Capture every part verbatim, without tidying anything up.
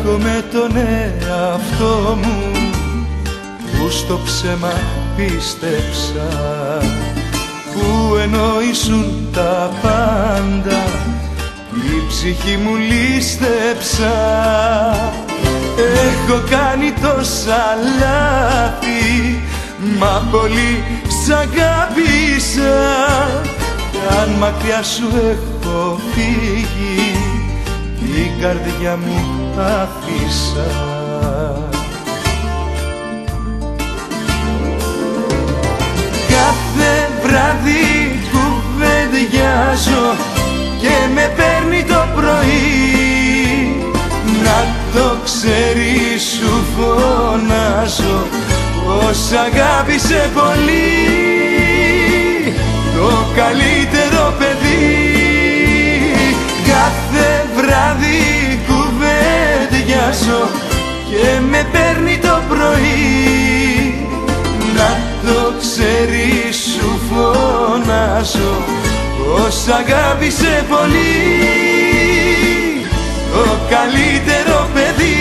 έχω με τον εαυτό μου που στο ψέμα πίστεψα, που ενώ ήσουν τα πάντα η ψυχή μου λίστεψα. Έχω κάνει τόσα λάθη, μα πολύ σ' αγάπησα, κι αν μακριά σου έχω φύγει την καρδιά μου άφησα. Κάθε βράδυ κουβεντιάζω και με παίρνει το πρωί, να το ξέρεις σου φωνάζω πως αγάπησε πολύ το καλύτερο παιδί. Κάθε βράδυ κουβεντιάζω και με παίρνει το πρωί, να το ξέρεις σου φωνάζω πως αγάπησε πολύ το καλύτερο παιδί.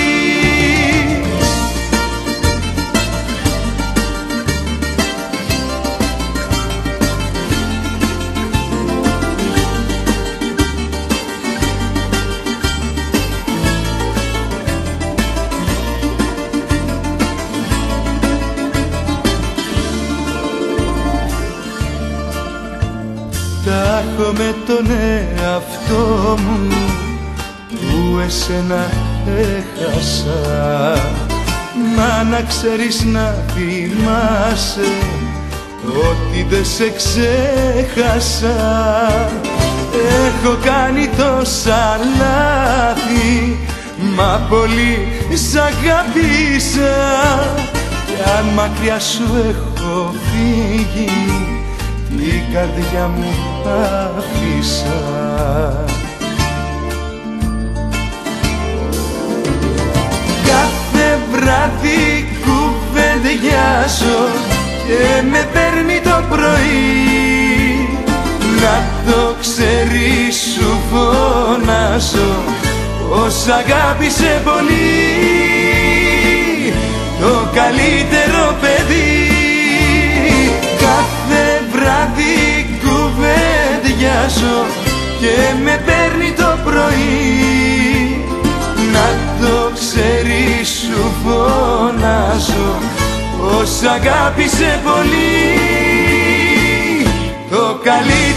Τα έχω με τον εαυτό μου που εσένα έχασα, μα να ξέρεις να θυμάσαι ότι δεν σε ξέχασα. Έχω κάνει τόσα λάθη, μα πολύ σ' αγάπησα, κι αν μακριά σου έχω φύγει την καρδιά μου άφησα. Κάθε βράδυ κουβεντιάζω και με παίρνει το πρωί, να το ξέρεις σου φωνάζω πως αγάπησε πολύ το καλύτερο παιδί. Κάθε βράδυ κουβεντιάζω και με παίρνει το πρωί, να το ξέρεις σου φωνάζω πως αγάπησε πολύ το καλύτερο